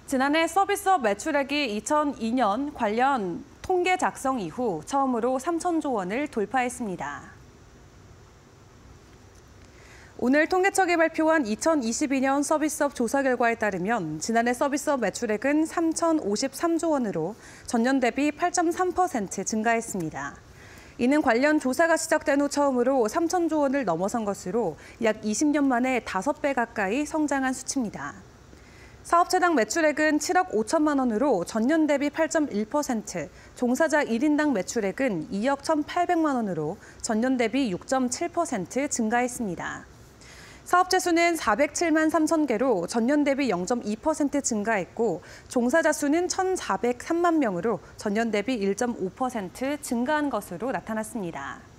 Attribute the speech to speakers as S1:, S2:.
S1: 지난해 서비스업 매출액이 2002년 관련 통계 작성 이후 처음으로 3천조 원을 돌파했습니다. 오늘 통계청이 발표한 2022년 서비스업 조사 결과에 따르면 지난해 서비스업 매출액은 3,053조 원으로 전년 대비 8.3% 증가했습니다. 이는 관련 조사가 시작된 후 처음으로 3천조 원을 넘어선 것으로 약 20년 만에 5배 가까이 성장한 수치입니다. 사업체당 매출액은 7억 5천만 원으로 전년 대비 8.1%, 종사자 1인당 매출액은 2억 1,800만 원으로 전년 대비 6.7% 증가했습니다. 사업체 수는 407만 3천 개로 전년 대비 0.2% 증가했고 종사자 수는 1,403만 명으로 전년 대비 1.5% 증가한 것으로 나타났습니다.